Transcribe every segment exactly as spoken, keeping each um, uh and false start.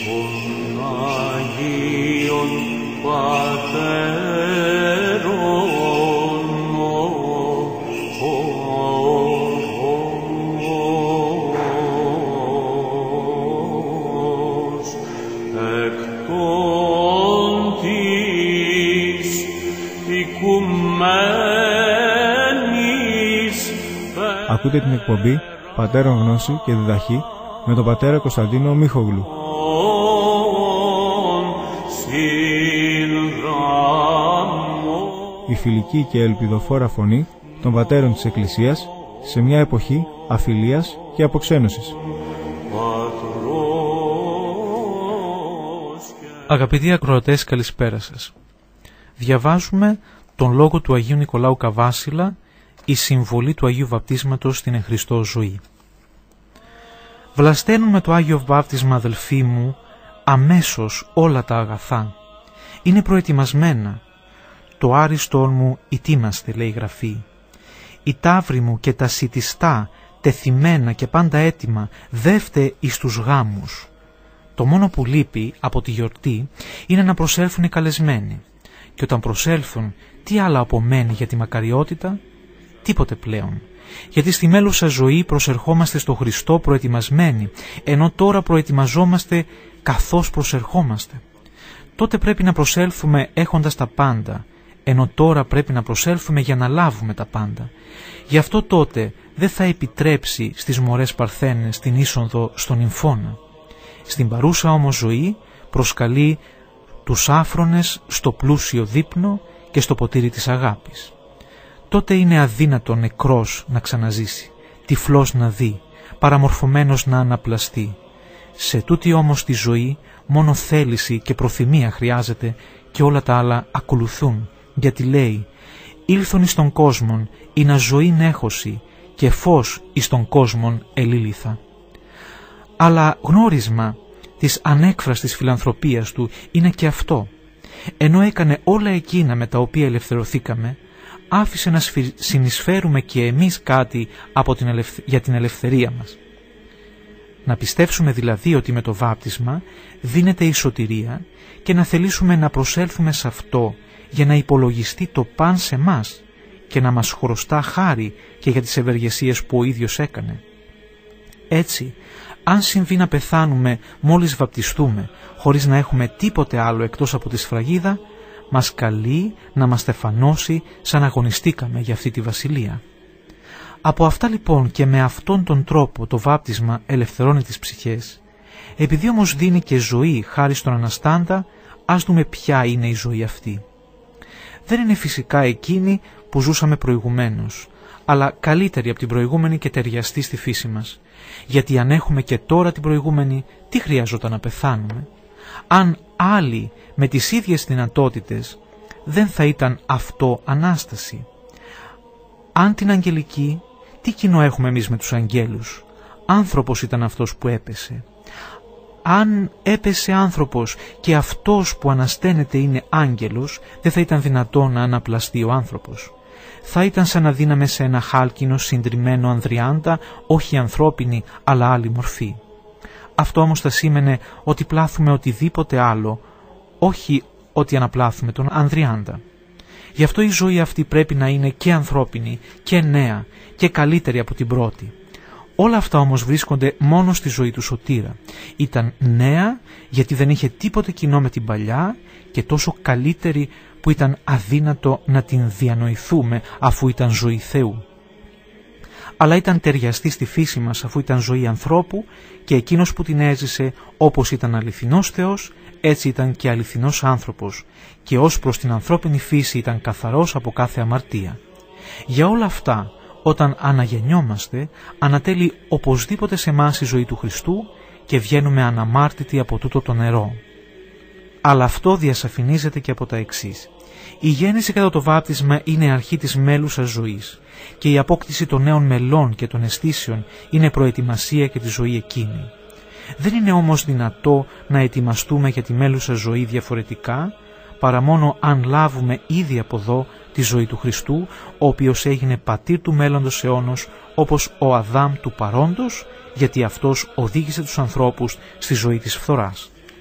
Ακούτε την εκπομπή Πατέρων Γνώση και Διδαχή με τον πατέρα Κωνσταντίνο Μίχογλου. Η φιλική και ελπιδοφόρα φωνή των πατέρων της Εκκλησίας σε μια εποχή αφιλίας και αποξένωσης. Αγαπητοί ακροατές, καλησπέρα σας. Διαβάζουμε τον λόγο του Αγίου Νικολάου Καβάσιλα, η συμβολή του Αγίου Βαπτίσματος στην εν Χριστώ ζωή. Βλασταίνουν με το Άγιο Βάπτισμα, αδελφοί μου, αμέσως όλα τα αγαθά. Είναι προετοιμασμένα. Το άριστον μου ητήμαστε, λέει η Γραφή. Η ταύρη μου και τα σιτιστά, τεθυμένα και πάντα έτοιμα, δεύτε εις τους γάμους. Το μόνο που λείπει από τη γιορτή είναι να προσέλθουν οι καλεσμένοι. Και όταν προσέλθουν, τι άλλο απομένει για τη μακαριότητα? Τίποτε πλέον. Γιατί στη μέλουσα ζωή προσερχόμαστε στο Χριστό προετοιμασμένοι, ενώ τώρα προετοιμαζόμαστε καθώς προσερχόμαστε. Τότε πρέπει να προσέλθουμε έχοντας τα πάντα, ενώ τώρα πρέπει να προσέλθουμε για να λάβουμε τα πάντα. Γι' αυτό τότε δεν θα επιτρέψει στις μωρές παρθένες την είσοδο στον νυμφώνα. Στην παρούσα όμως ζωή προσκαλεί τους άφρονες στο πλούσιο δείπνο και στο ποτήρι της αγάπης. Τότε είναι αδύνατο νεκρός να ξαναζήσει, τυφλός να δει, παραμορφωμένος να αναπλαστεί. Σε τούτη όμως τη ζωή μόνο θέληση και προθυμία χρειάζεται και όλα τα άλλα ακολουθούν, γιατί λέει «Ήλθον εις τον κόσμον, ή να ζωήν έχωση, και φως εις τον κόσμον ελήλυθα». Αλλά γνώρισμα της ανέκφραστης φιλανθρωπίας του είναι και αυτό. Ενώ έκανε όλα εκείνα με τα οποία ελευθερωθήκαμε, άφησε να συνεισφέρουμε και εμείς κάτι από την ελευθε... για την ελευθερία μας. Να πιστεύσουμε δηλαδή ότι με το βάπτισμα δίνεται η σωτηρία και να θελήσουμε να προσέλθουμε σε αυτό για να υπολογιστεί το παν σε μας και να μας χρωστά χάρη και για τις ευεργεσίες που ο ίδιος έκανε. Έτσι, αν συμβεί να πεθάνουμε μόλις βαπτιστούμε, χωρίς να έχουμε τίποτε άλλο εκτός από τη σφραγίδα, μας καλεί να μας στεφανώσει σαν αγωνιστήκαμε για αυτή τη βασιλεία. Από αυτά λοιπόν και με αυτόν τον τρόπο το βάπτισμα ελευθερώνει τις ψυχές. Επειδή όμως δίνει και ζωή χάρη στον Αναστάντα, ας δούμε ποια είναι η ζωή αυτή. Δεν είναι φυσικά εκείνη που ζούσαμε προηγουμένως, αλλά καλύτερη από την προηγούμενη και ταιριαστή στη φύση μας. Γιατί αν έχουμε και τώρα την προηγούμενη, τι χρειαζόταν να πεθάνουμε? Αν άλλοι με τις ίδιες δυνατότητες, δεν θα ήταν αυτό Ανάσταση? Αν την αγγελική, τι κοινό έχουμε εμείς με τους αγγέλους? Άνθρωπος ήταν αυτός που έπεσε. Αν έπεσε άνθρωπος και αυτός που ανασταίνεται είναι άγγελος, δεν θα ήταν δυνατόν να αναπλαστεί ο άνθρωπος. Θα ήταν σαν να δίναμε σε ένα χάλκινο συντριμμένο ανδριάντα, όχι ανθρώπινη αλλά άλλη μορφή. Αυτό όμως θα σήμαινε ότι πλάθουμε οτιδήποτε άλλο, όχι ότι αναπλάθουμε τον ανδριάντα. Γι' αυτό η ζωή αυτή πρέπει να είναι και ανθρώπινη και νέα και καλύτερη από την πρώτη. Όλα αυτά όμως βρίσκονται μόνο στη ζωή του σωτήρα. Ήταν νέα γιατί δεν είχε τίποτε κοινό με την παλιά και τόσο καλύτερη που ήταν αδύνατο να την διανοηθούμε αφού ήταν ζωή Θεού. Αλλά ήταν ταιριαστή στη φύση μας αφού ήταν ζωή ανθρώπου και εκείνος που την έζησε όπως ήταν αληθινός Θεός, έτσι ήταν και αληθινός άνθρωπος και ως προς την ανθρώπινη φύση ήταν καθαρός από κάθε αμαρτία. Για όλα αυτά, όταν αναγεννιόμαστε, ανατέλει οπωσδήποτε σε εμάς η ζωή του Χριστού και βγαίνουμε αναμάρτητοι από τούτο το νερό. Αλλά αυτό διασαφηνίζεται και από τα εξής. Η γέννηση κατά το βάπτισμα είναι αρχή της μέλουσας ζωής και η απόκτηση των νέων μελών και των αισθήσεων είναι προετοιμασία για τη ζωή εκείνη. Δεν είναι όμως δυνατό να ετοιμαστούμε για τη μέλουσα ζωή διαφορετικά, παρά μόνο αν λάβουμε ήδη από εδώ τη ζωή του Χριστού, ο οποίος έγινε πατήρ του μέλλοντος αιώνος, όπως ο Αδάμ του παρόντος, γιατί αυτός οδήγησε τους ανθρώπους στη ζωή της φθοράς.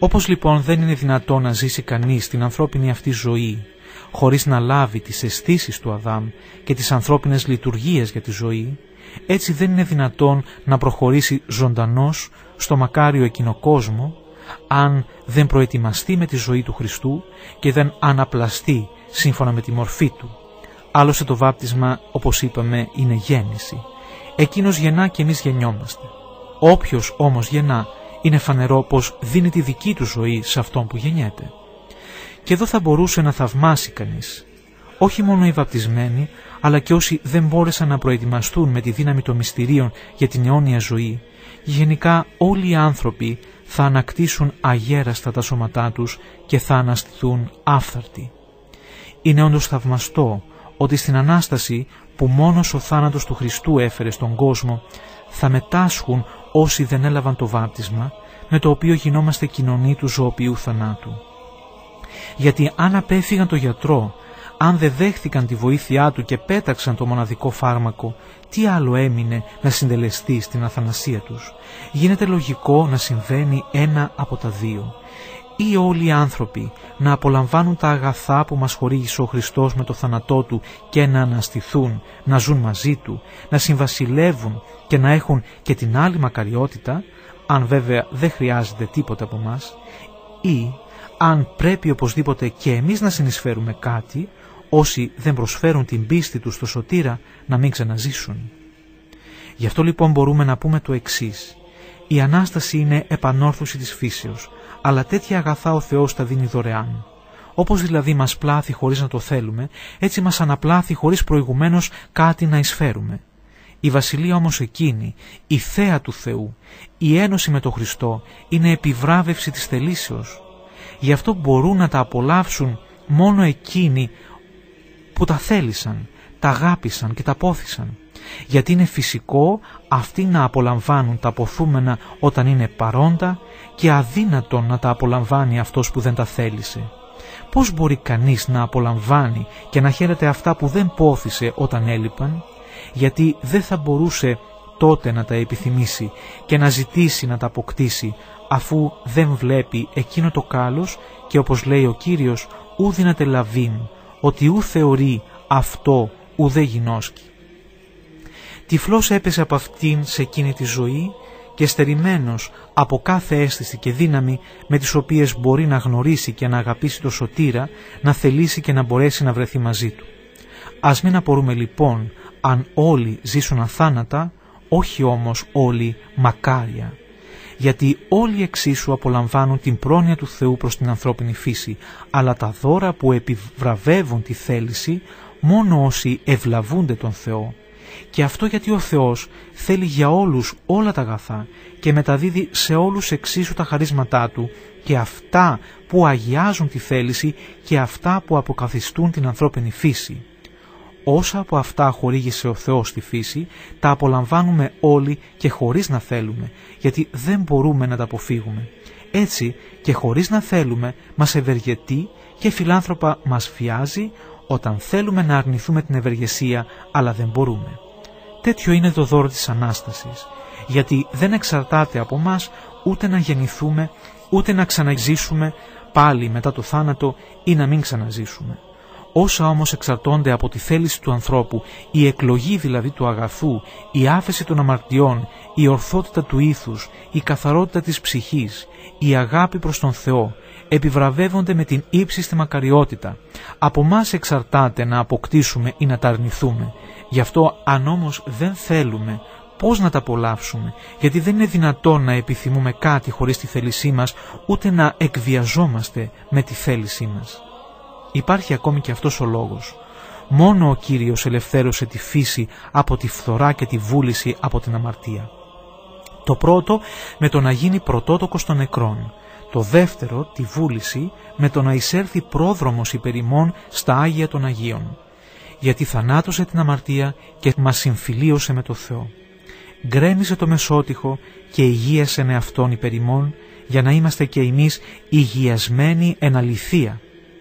Όπως λοιπόν δεν είναι δυνατό να ζήσει κανείς την ανθρώπινη αυτή ζωή χωρίς να λάβει τις αισθήσεις του Αδάμ και τις ανθρώπινες λειτουργίες για τη ζωή, έτσι δεν είναι δυνατόν να προχωρήσει ζωντανός στο μακάριο εκείνο κόσμο αν δεν προετοιμαστεί με τη ζωή του Χριστού και δεν αναπλαστεί σύμφωνα με τη μορφή του. Άλλωστε το βάπτισμα, όπως είπαμε, είναι γέννηση. Εκείνος γεννά και εμείς γεννιόμαστε. Όποιος όμως γεννά, είναι φανερό πως δίνει τη δική του ζωή σε αυτόν που γεννιέται. Και εδώ θα μπορούσε να θαυμάσει κανείς, όχι μόνο οι βαπτισμένοι, αλλά και όσοι δεν μπόρεσαν να προετοιμαστούν με τη δύναμη των μυστηρίων για την αιώνια ζωή. Γενικά όλοι οι άνθρωποι θα ανακτήσουν αγέραστα τα σώματά τους και θα αναστηθούν άφθαρτοι. Είναι όντως θαυμαστό ότι στην Ανάσταση που μόνος ο θάνατος του Χριστού έφερε στον κόσμο, θα μετάσχουν όσοι δεν έλαβαν το βάπτισμα, με το οποίο γινόμαστε κοινωνοί του ζωοποιού θανάτου. Γιατί αν απέφυγαν το γιατρό, αν δεν δέχθηκαν τη βοήθειά του και πέταξαν το μοναδικό φάρμακο, τι άλλο έμεινε να συντελεστεί στην αθανασία τους? Γίνεται λογικό να συμβαίνει ένα από τα δύο. Ή όλοι οι άνθρωποι να απολαμβάνουν τα αγαθά που μας χορήγησε ο Χριστός με το θάνατό του και να αναστηθούν, να ζουν μαζί του, να συμβασιλεύουν και να έχουν και την άλλη μακαριότητα, αν βέβαια δεν χρειάζεται τίποτα από μας, ή αν πρέπει οπωσδήποτε και εμείς να συνεισφέρουμε κάτι, όσοι δεν προσφέρουν την πίστη τους στο σωτήρα να μην ξαναζήσουν. Γι' αυτό λοιπόν μπορούμε να πούμε το εξής: η Ανάσταση είναι επανόρθωση της φύσεως, αλλά τέτοια αγαθά ο Θεός τα δίνει δωρεάν. Όπως δηλαδή μας πλάθει χωρίς να το θέλουμε, έτσι μας αναπλάθει χωρίς προηγουμένως κάτι να εισφέρουμε. Η βασιλεία όμως εκείνη, η θέα του Θεού, η ένωση με τον Χριστό, είναι επιβράβευση της θελήσεως. Γι' αυτό μπορούν να τα απολαύσουν μόνο εκείνοι που τα θέλησαν, τα αγάπησαν και τα πόθησαν. Γιατί είναι φυσικό αυτοί να απολαμβάνουν τα ποθούμενα όταν είναι παρόντα και αδύνατον να τα απολαμβάνει αυτός που δεν τα θέλησε. Πώς μπορεί κανείς να απολαμβάνει και να χαίρεται αυτά που δεν πόθησε όταν έλειπαν? Γιατί δεν θα μπορούσε τότε να τα επιθυμήσει και να ζητήσει να τα αποκτήσει, αφού δεν βλέπει εκείνο το κάλος και, όπως λέει ο Κύριος, ου δύναται λαβήν, ότι ου θεωρεί αυτό ου δε γινώσκει. Τυφλός έπεσε από αυτήν σε εκείνη τη ζωή και στερημένος από κάθε αίσθηση και δύναμη με τις οποίες μπορεί να γνωρίσει και να αγαπήσει το σωτήρα, να θελήσει και να μπορέσει να βρεθεί μαζί του. Ας μην απορούμε λοιπόν αν όλοι ζήσουν αθάνατα, όχι όμως όλοι μακάρια. Γιατί όλοι εξίσου απολαμβάνουν την πρόνοια του Θεού προς την ανθρώπινη φύση, αλλά τα δώρα που επιβραβεύουν τη θέληση μόνο όσοι ευλαβούνται τον Θεό. Και αυτό γιατί ο Θεός θέλει για όλους όλα τα αγαθά και μεταδίδει σε όλους εξίσου τα χαρίσματά Του, και αυτά που αγιάζουν τη θέληση και αυτά που αποκαθιστούν την ανθρώπινη φύση. Όσα από αυτά χορήγησε ο Θεός στη φύση, τα απολαμβάνουμε όλοι και χωρίς να θέλουμε, γιατί δεν μπορούμε να τα αποφύγουμε. Έτσι και χωρίς να θέλουμε μας ευεργετεί και φιλάνθρωπα μας φιάζει όταν θέλουμε να αρνηθούμε την ευεργεσία, αλλά δεν μπορούμε. Τέτοιο είναι το δώρο της Ανάστασης, γιατί δεν εξαρτάται από μας ούτε να γεννηθούμε, ούτε να ξαναζήσουμε πάλι μετά το θάνατο ή να μην ξαναζήσουμε. Όσα όμως εξαρτώνται από τη θέληση του ανθρώπου, η εκλογή δηλαδή του αγαθού, η άφεση των αμαρτιών, η ορθότητα του ήθους, η καθαρότητα της ψυχής, η αγάπη προς τον Θεό, επιβραβεύονται με την ύψιστη μακαριότητα. Από μας εξαρτάται να αποκτήσουμε ή να τα αρνηθούμε. Γι' αυτό αν όμως δεν θέλουμε, πώς να τα απολαύσουμε? Γιατί δεν είναι δυνατόν να επιθυμούμε κάτι χωρίς τη θέλησή μας, ούτε να εκβιαζόμαστε με τη θέλησή μας. Υπάρχει ακόμη και αυτός ο λόγος. Μόνο ο Κύριος ελευθέρωσε τη φύση από τη φθορά και τη βούληση από την αμαρτία. Το πρώτο με το να γίνει πρωτότοκος των νεκρών. Το δεύτερο, τη βούληση, με το να εισέλθει πρόδρομος υπερ ημών στα Άγια των Αγίων. Γιατί θανάτωσε την αμαρτία και μας συμφιλίωσε με το Θεό. Γκρέμισε το μεσότυχο και υγίασε εαυτόν υπερ ημών, για να είμαστε και εμείς υγιασμένοι εν αληθεία.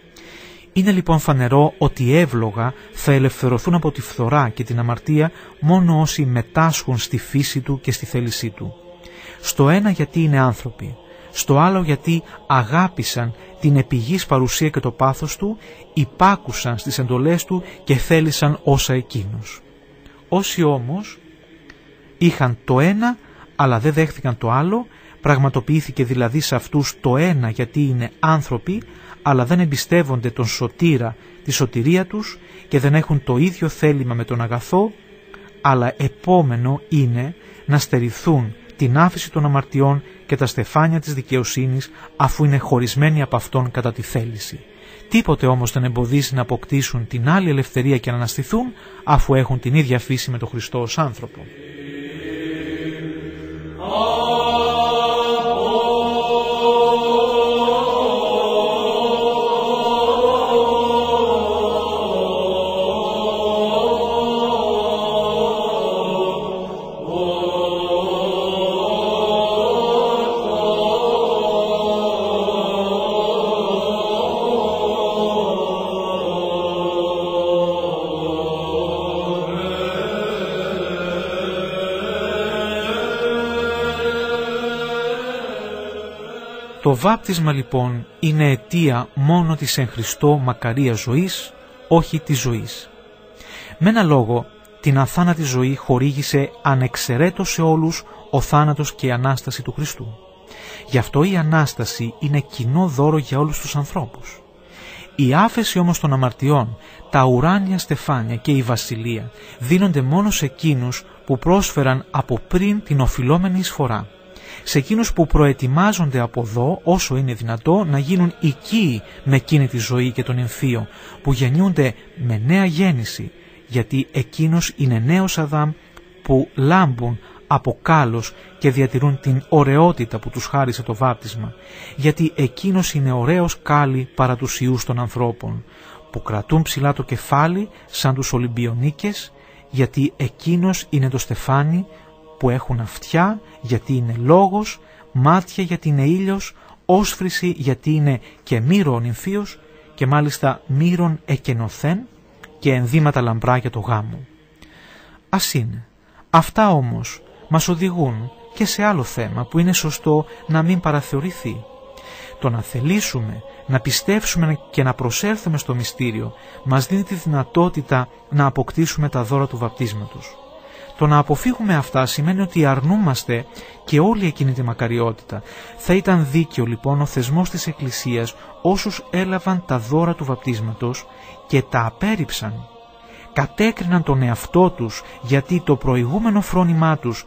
Είναι λοιπόν φανερό ότι εύλογα θα ελευθερωθούν από τη φθορά και την αμαρτία μόνο όσοι μετάσχουν στη φύση του και στη θέλησή του. Στο ένα γιατί είναι άνθρωποι, στο άλλο γιατί αγάπησαν την επιγής παρουσία και το πάθος του, υπάκουσαν στις εντολές του και θέλησαν όσα εκείνος. Όσοι όμως είχαν το ένα αλλά δεν δέχθηκαν το άλλο, πραγματοποιήθηκε δηλαδή σε αυτούς το ένα γιατί είναι άνθρωποι, αλλά δεν εμπιστεύονται τον σωτήρα, τη σωτηρία τους και δεν έχουν το ίδιο θέλημα με τον αγαθό, αλλά επόμενο είναι να στερηθούν την άφηση των αμαρτιών και τα στεφάνια της δικαιοσύνης, αφού είναι χωρισμένοι από αυτόν κατά τη θέληση. Τίποτε όμως δεν εμποδίζει να αποκτήσουν την άλλη ελευθερία και να αναστηθούν, αφού έχουν την ίδια φύση με τον Χριστό ως άνθρωπο. Το βάπτισμα λοιπόν είναι αιτία μόνο της εν Χριστώ μακαρίας ζωής, όχι της ζωής. Με ένα λόγο, την αθάνατη ζωή χορήγησε ανεξαιρέτως σε όλους ο θάνατος και η Ανάσταση του Χριστού. Γι' αυτό η Ανάσταση είναι κοινό δώρο για όλους τους ανθρώπους. Η άφεση όμως των αμαρτιών, τα ουράνια στεφάνια και η βασιλεία δίνονται μόνο σε εκείνους που πρόσφεραν από πριν την οφειλόμενη εισφορά. Σε εκείνους που προετοιμάζονται από εδώ όσο είναι δυνατό να γίνουν οικοί με εκείνη τη ζωή και τον εμφύο, που γεννιούνται με νέα γέννηση, γιατί εκείνος είναι νέος Αδάμ που λάμπουν από κάλος και διατηρούν την ωραιότητα που τους χάρισε το βάπτισμα, γιατί εκείνος είναι ωραίος κάλλη παρά τους ιούς των ανθρώπων, που κρατούν ψηλά το κεφάλι σαν τους Ολυμπιονίκες, γιατί εκείνος είναι το στεφάνι, που έχουν αυτιά γιατί είναι λόγος, μάτια γιατί είναι ήλιος, όσφρηση γιατί είναι και μύρον νυμφίος και μάλιστα μύρον εκενωθέν και ενδύματα λαμπρά για το γάμο. Ας είναι. Αυτά όμως μας οδηγούν και σε άλλο θέμα που είναι σωστό να μην παραθεωρηθεί. Το να θελήσουμε, να πιστέψουμε και να προσέλθουμε στο μυστήριο μας δίνει τη δυνατότητα να αποκτήσουμε τα δώρα του βαπτίσματος. Το να αποφύγουμε αυτά σημαίνει ότι αρνούμαστε και όλη εκείνη τη μακαριότητα. Θα ήταν δίκαιο λοιπόν ο θεσμός της Εκκλησίας όσους έλαβαν τα δώρα του βαπτίσματος και τα απέρριψαν. Κατέκριναν τον εαυτό τους γιατί το προηγούμενο φρόνημά τους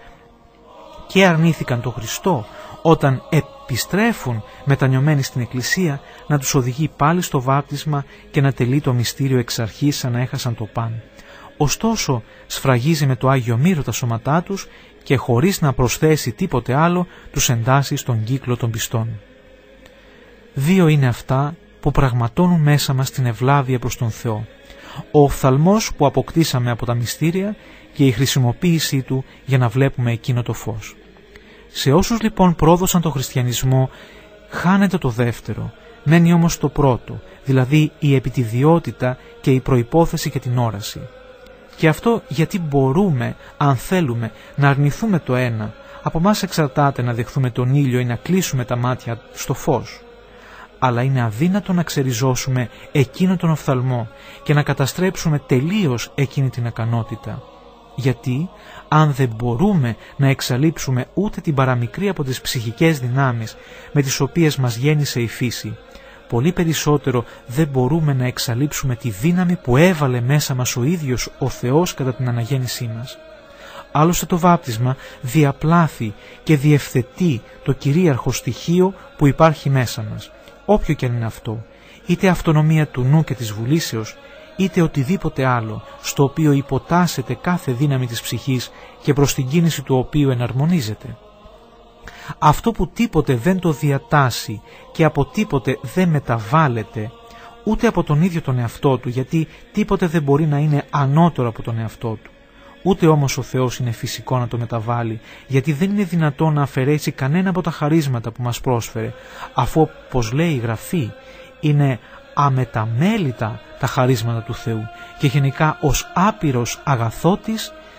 και αρνήθηκαν τον Χριστό, όταν επιστρέφουν μετανιωμένοι στην Εκκλησία, να τους οδηγεί πάλι στο βάπτισμα και να τελεί το μυστήριο εξ αρχής σαν να έχασαν το παν. Ωστόσο σφραγίζει με το Άγιο Μύρο τα σώματά τους και χωρίς να προσθέσει τίποτε άλλο τους εντάσσει στον κύκλο των πιστών. Δύο είναι αυτά που πραγματώνουν μέσα μας την ευλάβεια προς τον Θεό. Ο οφθαλμός που αποκτήσαμε από τα μυστήρια και η χρησιμοποίησή του για να βλέπουμε εκείνο το φως. Σε όσους λοιπόν πρόδωσαν το χριστιανισμό χάνεται το δεύτερο, μένει όμως το πρώτο, δηλαδή η επιτιδιότητα και η προϋπόθεση για την όραση. Και αυτό γιατί μπορούμε, αν θέλουμε, να αρνηθούμε το ένα, από μας εξαρτάται να δεχθούμε τον ήλιο ή να κλείσουμε τα μάτια στο φως. Αλλά είναι αδύνατο να ξεριζώσουμε εκείνο τον οφθαλμό και να καταστρέψουμε τελείως εκείνη την ακανότητα. Γιατί, αν δεν μπορούμε να εξαλείψουμε ούτε την παραμικρή από τις ψυχικές δυνάμεις με τις οποίες μας γέννησε η φύση, πολύ περισσότερο δεν μπορούμε να εξαλείψουμε τη δύναμη που έβαλε μέσα μας ο ίδιος ο Θεός κατά την αναγέννησή μας. Άλλωστε το βάπτισμα διαπλάθει και διευθετεί το κυρίαρχο στοιχείο που υπάρχει μέσα μας, όποιο και αν είναι αυτό, είτε αυτονομία του νου και της βουλήσεως, είτε οτιδήποτε άλλο, στο οποίο υποτάσσεται κάθε δύναμη της ψυχής και προς την κίνηση του οποίου εναρμονίζεται. Αυτό που τίποτε δεν το διατάσσει και από τίποτε δεν μεταβάλλεται, ούτε από τον ίδιο τον εαυτό του, γιατί τίποτε δεν μπορεί να είναι ανώτερο από τον εαυτό του. Ούτε όμως ο Θεός είναι φυσικό να το μεταβάλει, γιατί δεν είναι δυνατό να αφαιρέσει κανένα από τα χαρίσματα που μας πρόσφερε, αφού, όπως λέει η Γραφή, είναι αμεταμέλητα τα χαρίσματα του Θεού και γενικά ως άπειρος αγαθότης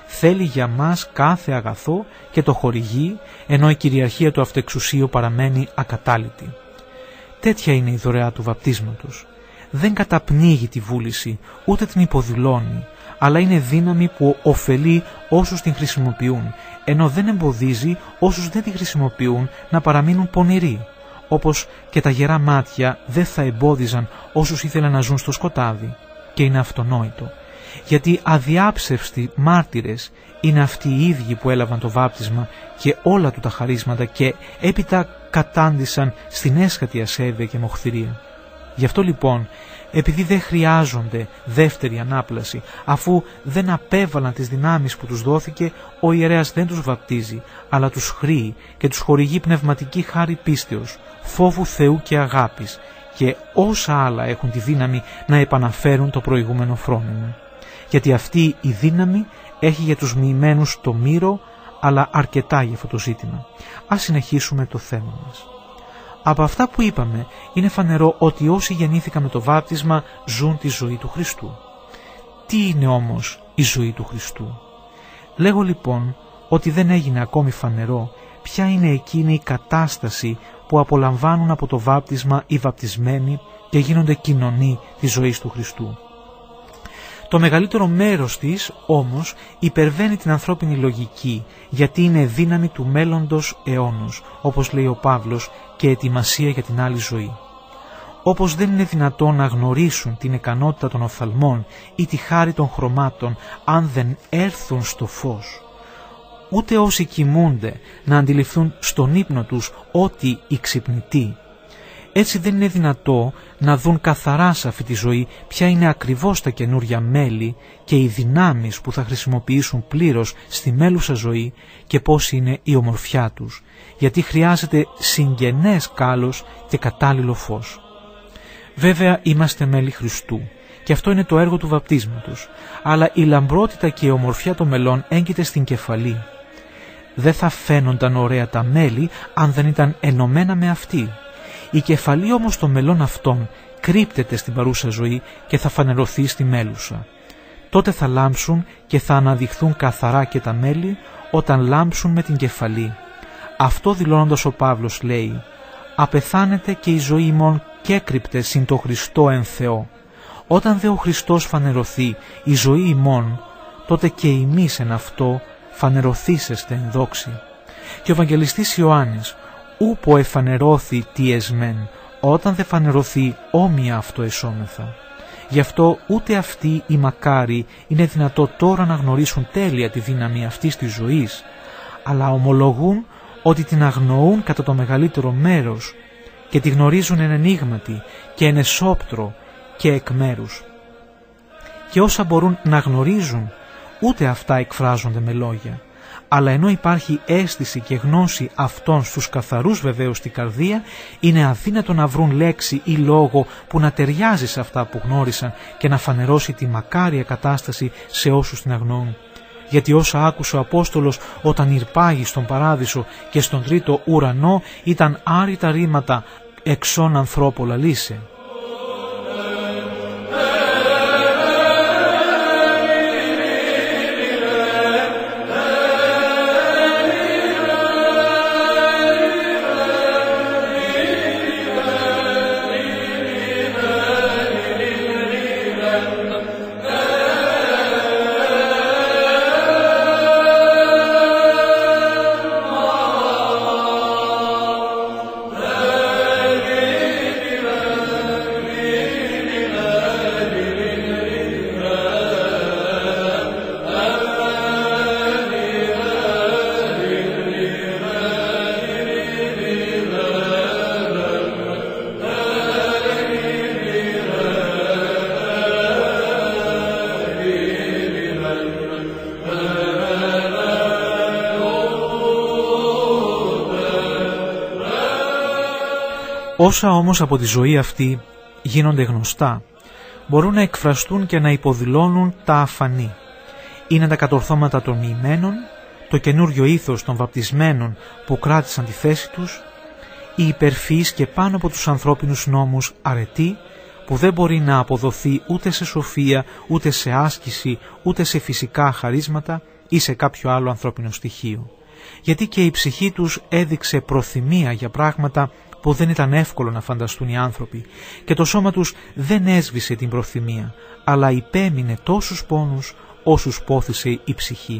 θέλει για μας κάθε αγαθό και το χορηγεί, ενώ η κυριαρχία του αυτοεξουσίου παραμένει ακατάλητη. Τέτοια είναι η δωρεά του βαπτίσματος. Δεν καταπνίγει τη βούληση, ούτε την υποδηλώνει, αλλά είναι δύναμη που ωφελεί όσους την χρησιμοποιούν, ενώ δεν εμποδίζει όσους δεν τη χρησιμοποιούν να παραμείνουν πονηροί, όπως και τα γερά μάτια δεν θα εμπόδιζαν όσους ήθελαν να ζουν στο σκοτάδι. Και είναι αυτονόητο, γιατί αδιάψευστοι μάρτυρες είναι αυτοί οι ίδιοι που έλαβαν το βάπτισμα και όλα του τα χαρίσματα και έπειτα κατάντησαν στην έσχατη ασέβεια και μοχθηρία. Γι' αυτό λοιπόν, επειδή δεν χρειάζονται δεύτερη ανάπλαση, αφού δεν απέβαλαν τις δυνάμεις που τους δόθηκε, ο ιερέας δεν τους βαπτίζει, αλλά τους χρήει και τους χορηγεί πνευματική χάρη πίστεως, φόβου Θεού και αγάπης, και όσα άλλα έχουν τη δύναμη να επαναφέρουν το προηγούμενο φρόνημα. Γιατί αυτή η δύναμη έχει για τους μοιημένους το μύρο, αλλά αρκετά για αυτό το ζήτημα. Ας συνεχίσουμε το θέμα μας. Από αυτά που είπαμε, είναι φανερό ότι όσοι γεννήθηκαν με το βάπτισμα ζουν τη ζωή του Χριστού. Τι είναι όμως η ζωή του Χριστού? Λέγω λοιπόν ότι δεν έγινε ακόμη φανερό ποια είναι εκείνη η κατάσταση που απολαμβάνουν από το βάπτισμα οι βαπτισμένοι και γίνονται κοινωνοί της ζωής του Χριστού. Το μεγαλύτερο μέρος της όμως υπερβαίνει την ανθρώπινη λογική, γιατί είναι δύναμη του μέλλοντος αιώνος, όπως λέει ο Παύλος, και ετοιμασία για την άλλη ζωή. Όπως δεν είναι δυνατόν να γνωρίσουν την ικανότητα των οφθαλμών ή τη χάρη των χρωμάτων αν δεν έρθουν στο φως, ούτε όσοι κοιμούνται να αντιληφθούν στον ύπνο τους ότι οι ξυπνητοί, έτσι δεν είναι δυνατό να δουν καθαρά σε αυτή τη ζωή ποια είναι ακριβώς τα καινούρια μέλη και οι δυνάμεις που θα χρησιμοποιήσουν πλήρως στη μέλουσα ζωή και πώς είναι η ομορφιά τους, γιατί χρειάζεται συγγενές κάλος και κατάλληλο φως. Βέβαια είμαστε μέλη Χριστού και αυτό είναι το έργο του βαπτίσματος, αλλά η λαμπρότητα και η ομορφιά των μελών έγκυται στην κεφαλή. Δεν θα φαίνονταν ωραία τα μέλη αν δεν ήταν ενωμένα με αυτή. Η κεφαλή όμως των μελών αυτών κρύπτεται στην παρούσα ζωή και θα φανερωθεί στη μέλουσα. Τότε θα λάμψουν και θα αναδειχθούν καθαρά και τα μέλη όταν λάμψουν με την κεφαλή. Αυτό δηλώνοντας ο Παύλος λέει «Απεθάνεται και η ζωή ημών κέκρυπτε συν το Χριστό εν Θεό. Όταν δε ο Χριστός φανερωθεί η ζωή ημών, τότε και εμείς εν αυτό φανερωθήσεστε εν δόξη». Και ο Ευαγγελιστής Ιωάννης «Ούπο εφανερώθη τι εσμέν, όταν δε φανερωθεί όμοια αυτό εσώμεθα». Γι' αυτό ούτε αυτοί οι μακάρι είναι δυνατό τώρα να γνωρίσουν τέλεια τη δύναμη αυτής της ζωής, αλλά ομολογούν ότι την αγνοούν κατά το μεγαλύτερο μέρος και τη γνωρίζουν εν ενίγματι και εν εσώπτρο και εκ μέρους. Και όσα μπορούν να γνωρίζουν, ούτε αυτά εκφράζονται με λόγια. Αλλά ενώ υπάρχει αίσθηση και γνώση αυτών στους καθαρούς βεβαίως στην καρδία, είναι αδύνατο να βρουν λέξη ή λόγο που να ταιριάζει σε αυτά που γνώρισαν και να φανερώσει τη μακάρια κατάσταση σε όσους την αγνοούν. Γιατί όσα άκουσε ο Απόστολος όταν ηρπάγει στον Παράδεισο και στον τρίτο ουρανό ήταν άρρητα ρήματα εξών ανθρώπου λαλήσε. Όσα όμως από τη ζωή αυτή γίνονται γνωστά, μπορούν να εκφραστούν και να υποδηλώνουν τα αφανή. Είναι τα κατορθώματα των μοιημένων, το καινούριο ήθος των βαπτισμένων που κράτησαν τη θέση τους, η υπερφυής και πάνω από τους ανθρώπινους νόμους αρετή που δεν μπορεί να αποδοθεί ούτε σε σοφία, ούτε σε άσκηση, ούτε σε φυσικά χαρίσματα, ή σε κάποιο άλλο ανθρώπινο στοιχείο. Γιατί και η ψυχή τους έδειξε προθυμία για πράγματα που δεν ήταν εύκολο να φανταστούν οι άνθρωποι και το σώμα τους δεν έσβησε την προθυμία, αλλά υπέμεινε τόσους πόνους όσους πόθησε η ψυχή.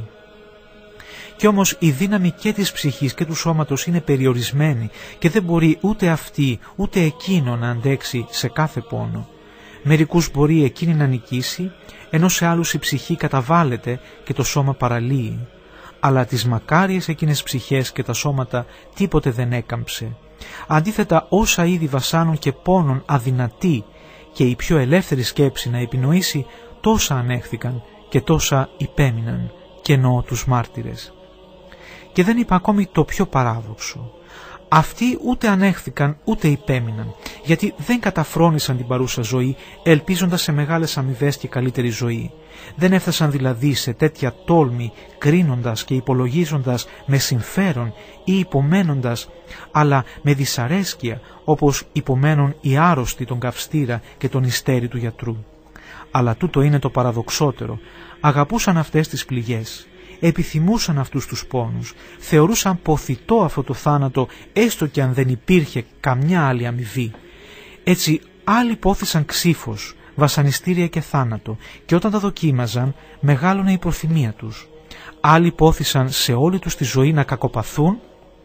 Κι όμως η δύναμη και της ψυχής και του σώματος είναι περιορισμένη και δεν μπορεί ούτε αυτή ούτε εκείνο να αντέξει σε κάθε πόνο. Μερικούς μπορεί εκείνη να νικήσει, ενώ σε άλλους η ψυχή καταβάλλεται και το σώμα παραλύει. Αλλά τις μακάριες εκείνες ψυχές και τα σώματα τίποτε δεν έκαμψε. Αντίθετα, όσα ήδη βασάνουν και πόνον αδυνατοί και η πιο ελεύθερη σκέψη να επινοήσει, τόσα ανέχθηκαν και τόσα υπέμειναν, και εννοώ τους μάρτυρες. Και δεν είπα ακόμη το πιο παράδοξο. Αυτοί ούτε ανέχθηκαν ούτε υπέμειναν, γιατί δεν καταφρόνησαν την παρούσα ζωή ελπίζοντας σε μεγάλες αμοιβές και καλύτερη ζωή. Δεν έφτασαν δηλαδή σε τέτοια τόλμη κρίνοντας και υπολογίζοντας με συμφέρον ή υπομένοντας, αλλά με δυσαρέσκεια όπως υπομένουν οι άρρωστοι τον καυστήρα και τον ιστέρι του γιατρού. Αλλά τούτο είναι το παραδοξότερο. Αγαπούσαν αυτές τις πληγές. Επιθυμούσαν αυτούς τους πόνους, θεωρούσαν ποθητό αυτό το θάνατο έστω και αν δεν υπήρχε καμιά άλλη αμοιβή. Έτσι άλλοι πόθησαν ξύφος, βασανιστήρια και θάνατο και όταν τα δοκίμαζαν μεγάλωνε η προθυμία τους. Άλλοι πόθησαν σε όλη τους τη ζωή να κακοπαθούν,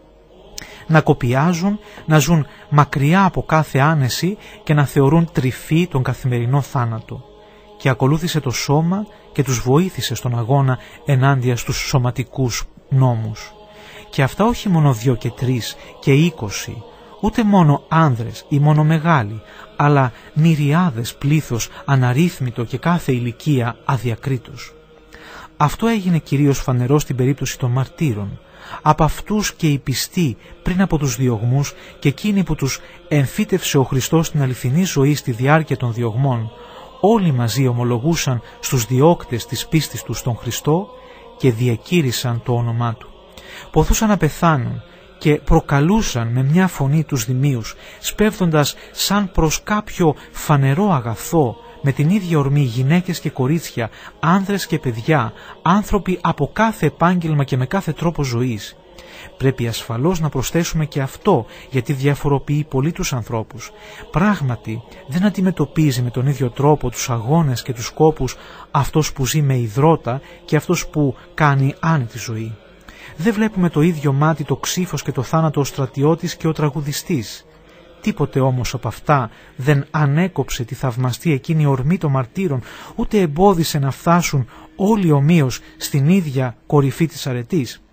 να κοπιάζουν, να ζουν μακριά από κάθε άνεση και να θεωρούν τρυφή τον καθημερινό θάνατο. Και ακολούθησε το σώμα και τους βοήθησε στον αγώνα ενάντια στους σωματικούς νόμους. Και αυτά όχι μόνο δυο και τρεις και είκοσι, ούτε μόνο άνδρες ή μόνο μεγάλοι, αλλά μυριάδες πλήθος αναρρύθμιτο και κάθε ηλικία αδιακρίτως. Αυτό έγινε κυρίως φανερό στην περίπτωση των μαρτύρων. Από αυτούς και οι πιστοί πριν από τους διωγμούς και εκείνοι που τους εμφύτευσε ο Χριστός στην αληθινή ζωή στη διάρκεια των διωγμών, όλοι μαζί ομολογούσαν στους διώκτες της πίστης τους στον Χριστό και διακήρυσαν το όνομά Του. Ποθούσαν να πεθάνουν και προκαλούσαν με μια φωνή τους δημίους, σπέβδοντας σαν προς κάποιο φανερό αγαθό, με την ίδια ορμή γυναίκες και κορίτσια, άνδρες και παιδιά, άνθρωποι από κάθε επάγγελμα και με κάθε τρόπο ζωής. Πρέπει ασφαλώς να προσθέσουμε και αυτό, γιατί διαφοροποιεί πολύ τους ανθρώπους. Πράγματι, δεν αντιμετωπίζει με τον ίδιο τρόπο τους αγώνες και τους σκόπους αυτός που ζει με υδρότα και αυτός που κάνει άνετη ζωή. Δεν βλέπουμε το ίδιο μάτι το ξύφος και το θάνατο ο στρατιώτης και ο τραγουδιστής. Τίποτε όμως από αυτά δεν ανέκοψε τη θαυμαστή εκείνη ορμή των μαρτύρων, ούτε εμπόδισε να φτάσουν όλοι ομοίως στην ίδια κορυφή της αρετής.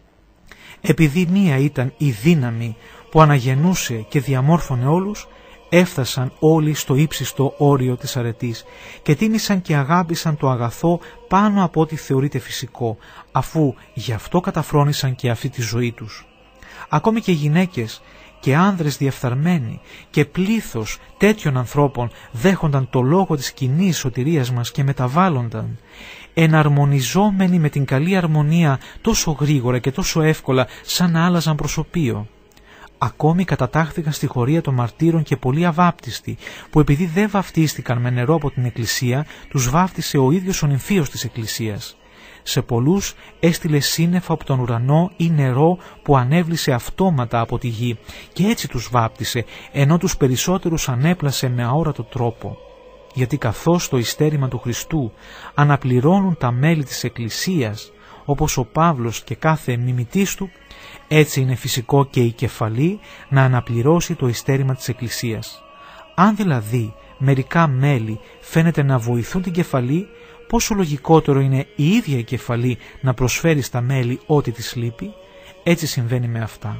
Επειδή μία ήταν η δύναμη που αναγεννούσε και διαμόρφωνε όλους, έφτασαν όλοι στο ύψιστο όριο της αρετής και τίμησαν και αγάπησαν το αγαθό πάνω από ό,τι θεωρείται φυσικό, αφού γι' αυτό καταφρόνησαν και αυτή τη ζωή τους. Ακόμη και γυναίκες και άνδρες διεφθαρμένοι και πλήθος τέτοιων ανθρώπων δέχονταν το λόγο της κοινής σωτηρίας μας και μεταβάλλονταν, εναρμονιζόμενοι με την καλή αρμονία τόσο γρήγορα και τόσο εύκολα σαν να άλλαζαν προσωπείο. Ακόμη κατατάχθηκαν στη χωρία των μαρτύρων και πολλοί αβάπτιστοι, που επειδή δεν βαφτίστηκαν με νερό από την Εκκλησία, τους βάφτισε ο ίδιος ο νυμφίος της Εκκλησίας. Σε πολλούς έστειλε σύννεφα από τον ουρανό ή νερό που ανέβλησε αυτόματα από τη γη και έτσι τους βάπτισε, ενώ τους περισσότερους ανέπλασε με αόρατο τρόπο. Γιατί καθώς το ειστέρημα του Χριστού αναπληρώνουν τα μέλη της Εκκλησίας, όπως ο Παύλος και κάθε μιμητής του, έτσι είναι φυσικό και η κεφαλή να αναπληρώσει το ειστέρημα της Εκκλησίας. Αν δηλαδή μερικά μέλη φαίνεται να βοηθούν την κεφαλή, πόσο λογικότερο είναι η ίδια η κεφαλή να προσφέρει στα μέλη ό,τι της λείπει. Έτσι συμβαίνει με αυτά.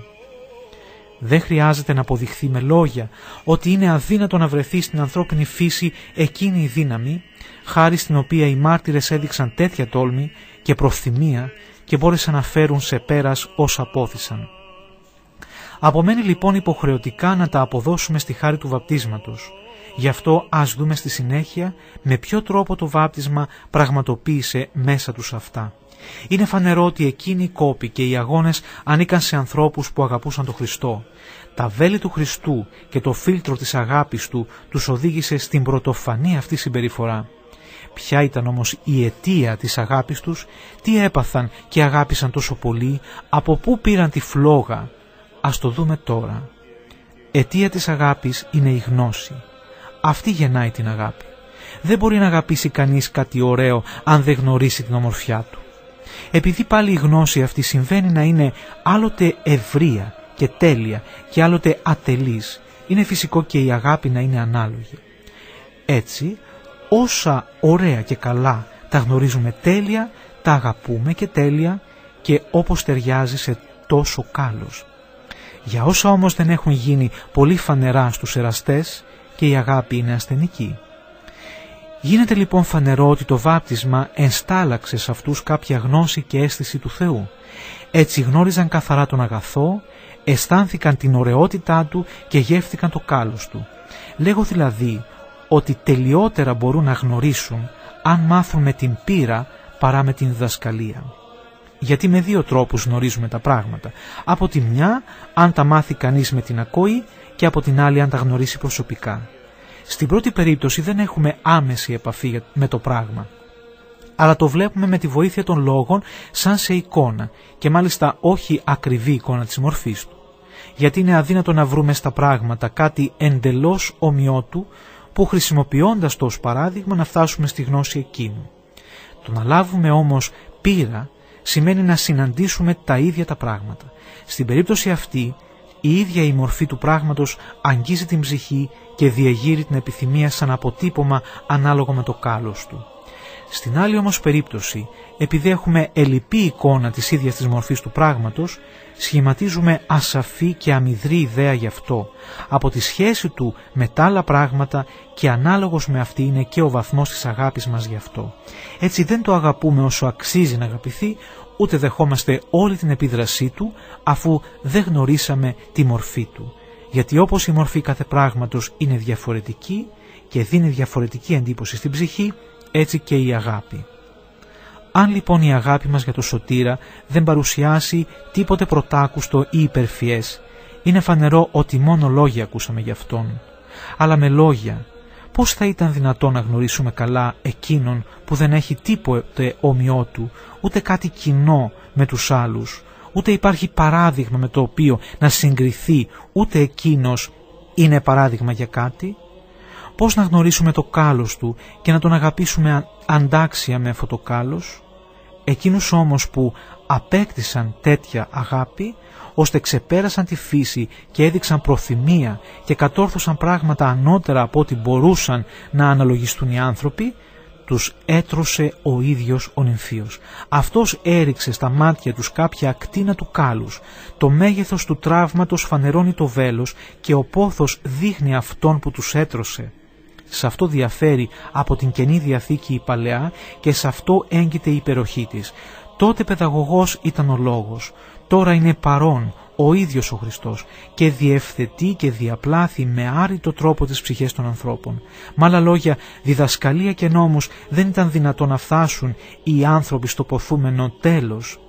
Δεν χρειάζεται να αποδειχθεί με λόγια ότι είναι αδύνατο να βρεθεί στην ανθρώπινη φύση εκείνη η δύναμη, χάρη στην οποία οι μάρτυρες έδειξαν τέτοια τόλμη και προθυμία και μπόρεσαν να φέρουν σε πέρας όσα απόθυσαν. Απομένει λοιπόν υποχρεωτικά να τα αποδώσουμε στη χάρη του βαπτίσματος. Γι' αυτό ας δούμε στη συνέχεια με ποιο τρόπο το βάπτισμα πραγματοποίησε μέσα τους αυτά. Είναι φανερό ότι εκείνοι οι κόποι και οι αγώνες ανήκαν σε ανθρώπους που αγαπούσαν τον Χριστό. Τα βέλη του Χριστού και το φίλτρο της αγάπης του τους οδήγησε στην πρωτοφανή αυτή συμπεριφορά. Ποια ήταν όμως η αιτία της αγάπης τους, τι έπαθαν και αγάπησαν τόσο πολύ, από πού πήραν τη φλόγα? Ας το δούμε τώρα. Αιτία της αγάπης είναι η γνώση. Αυτή γεννάει την αγάπη. Δεν μπορεί να αγαπήσει κανείς κάτι ωραίο αν δεν γνωρίσει την ομορφιά του. Επειδή πάλι η γνώση αυτή συμβαίνει να είναι άλλοτε ευρεία και τέλεια και άλλοτε ατελής, είναι φυσικό και η αγάπη να είναι ανάλογη. Έτσι, όσα ωραία και καλά τα γνωρίζουμε τέλεια, τα αγαπούμε και τέλεια και όπως ταιριάζει σε τόσο κάλος. Για όσα όμως δεν έχουν γίνει πολύ φανερά στους εραστές, και η αγάπη είναι ασθενική. Γίνεται λοιπόν φανερό ότι το βάπτισμα ενστάλλαξε σε αυτούς κάποια γνώση και αίσθηση του Θεού. Έτσι γνώριζαν καθαρά τον αγαθό, αισθάνθηκαν την ωραιότητά του και γεύθηκαν το κάλος του. Λέγω δηλαδή ότι τελειότερα μπορούν να γνωρίσουν αν μάθουν με την πείρα παρά με την διδασκαλία. Γιατί με δύο τρόπους γνωρίζουμε τα πράγματα. Από τη μια, αν τα μάθει κανείς με την ακοή, και από την άλλη αν τα γνωρίσει προσωπικά. Στην πρώτη περίπτωση δεν έχουμε άμεση επαφή με το πράγμα, αλλά το βλέπουμε με τη βοήθεια των λόγων σαν σε εικόνα και μάλιστα όχι ακριβή εικόνα της μορφής του. Γιατί είναι αδύνατο να βρούμε στα πράγματα κάτι εντελώς ομοιότου που χρησιμοποιώντας το ως παράδειγμα να φτάσουμε στη γνώση εκείνου. Το να λάβουμε όμως πείρα σημαίνει να συναντήσουμε τα ίδια τα πράγματα. Στην περίπτωση αυτή η ίδια η μορφή του πράγματος αγγίζει την ψυχή και διεγείρει την επιθυμία σαν αποτύπωμα ανάλογα με το κάλος του. Στην άλλη όμως περίπτωση, επειδή έχουμε ελλειπή εικόνα της ίδιας της μορφής του πράγματος, σχηματίζουμε ασαφή και αμυδρή ιδέα γι' αυτό, από τη σχέση του με τα άλλα πράγματα και ανάλογος με αυτή είναι και ο βαθμός της αγάπης μας γι' αυτό. Έτσι δεν το αγαπούμε όσο αξίζει να αγαπηθεί, ούτε δεχόμαστε όλη την επίδρασή του, αφού δεν γνωρίσαμε τη μορφή του. Γιατί όπως η μορφή κάθε πράγματος είναι διαφορετική και δίνει διαφορετική εντύπωση στην ψυχή, έτσι και η αγάπη. Αν λοιπόν η αγάπη μας για το Σωτήρα δεν παρουσιάσει τίποτε πρωτάκουστο ή υπερφιές, είναι φανερό ότι μόνο λόγια ακούσαμε γι' αυτόν. Αλλά με λόγια, πώς θα ήταν δυνατόν να γνωρίσουμε καλά εκείνον που δεν έχει τίποτε όμοιό του, ούτε κάτι κοινό με τους άλλους, ούτε υπάρχει παράδειγμα με το οποίο να συγκριθεί, ούτε εκείνος είναι παράδειγμα για κάτι? Πώς να γνωρίσουμε το κάλος του και να τον αγαπήσουμε αντάξια με αυτό το κάλος? Εκείνους όμως που απέκτησαν τέτοια αγάπη, ώστε ξεπέρασαν τη φύση και έδειξαν προθυμία και κατόρθωσαν πράγματα ανώτερα από ό,τι μπορούσαν να αναλογιστούν οι άνθρωποι, τους έτρωσε ο ίδιος ο νυμφίος. Αυτός έριξε στα μάτια τους κάποια ακτίνα του κάλους. Το μέγεθος του τραύματος φανερώνει το βέλος και ο πόθος δείχνει αυτόν που τους έτρωσε. Σε αυτό διαφέρει από την Καινή Διαθήκη η Παλαιά και σε αυτό έγκυται η υπεροχή της. Τότε παιδαγωγός ήταν ο Λόγος, τώρα είναι παρόν ο ίδιος ο Χριστός και διευθετεί και διαπλάθει με άρρητο τρόπο τις ψυχές των ανθρώπων. Με άλλα λόγια, διδασκαλία και νόμους δεν ήταν δυνατό να φτάσουν οι άνθρωποι στο ποθούμενο τέλος.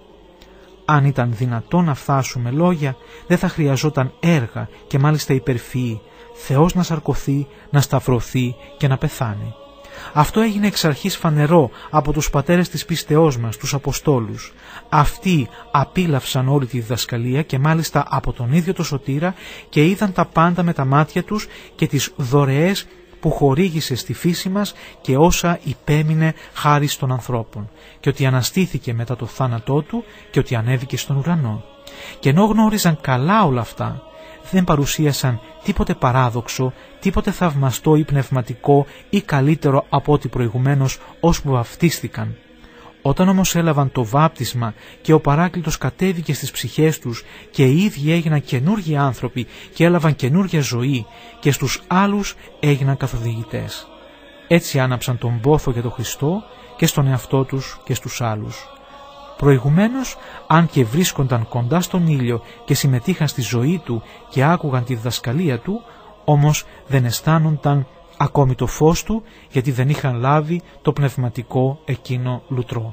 Αν ήταν δυνατό να φτάσουμε λόγια, δεν θα χρειαζόταν έργα και μάλιστα υπερφυή. Θεός να σαρκωθεί, να σταυρωθεί και να πεθάνει. Αυτό έγινε εξ αρχής φανερό από τους πατέρες της πίστεώς μας, τους Αποστόλους. Αυτοί απίλαυσαν όλη τη διδασκαλία και μάλιστα από τον ίδιο το Σωτήρα και είδαν τα πάντα με τα μάτια τους και τις δωρεές που χορήγησε στη φύση μας και όσα υπέμεινε χάρη των ανθρώπων και ότι αναστήθηκε μετά το θάνατό του και ότι ανέβηκε στον ουρανό. Και ενώ γνώριζαν καλά όλα αυτά, δεν παρουσίασαν τίποτε παράδοξο, τίποτε θαυμαστό ή πνευματικό ή καλύτερο από ό,τι προηγουμένως ώσπου βαπτίστηκαν. Όταν όμως έλαβαν το βάπτισμα και ο Παράκλητος κατέβηκε στις ψυχές τους και οι ίδιοι έγιναν καινούργιοι άνθρωποι και έλαβαν καινούργια ζωή και στους άλλους έγιναν καθοδηγητές. Έτσι άναψαν τον πόθο για τον Χριστό και στον εαυτό τους και στους άλλους. Προηγουμένως, αν και βρίσκονταν κοντά στον ήλιο και συμμετείχαν στη ζωή του και άκουγαν τη διδασκαλία του, όμως δεν αισθάνονταν ακόμη το φως του, γιατί δεν είχαν λάβει το πνευματικό εκείνο λουτρό.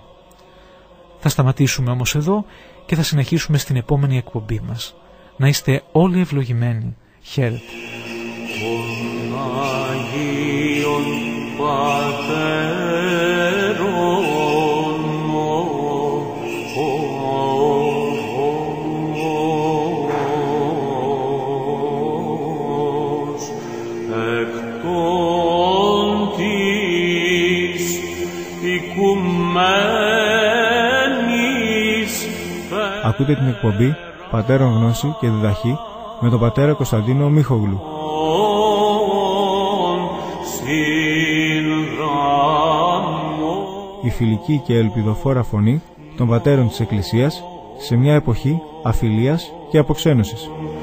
Θα σταματήσουμε όμως εδώ και θα συνεχίσουμε στην επόμενη εκπομπή μας. Να είστε όλοι ευλογημένοι. Χαίρετε. Ακούτε την εκπομπή Πατέρων Γνώση και Διδαχή με τον πατέρα Κωνσταντίνο Μίχογλου. Η φιλική και ελπιδοφόρα φωνή των πατέρων της Εκκλησίας σε μια εποχή αφιλίας και αποξένωσης.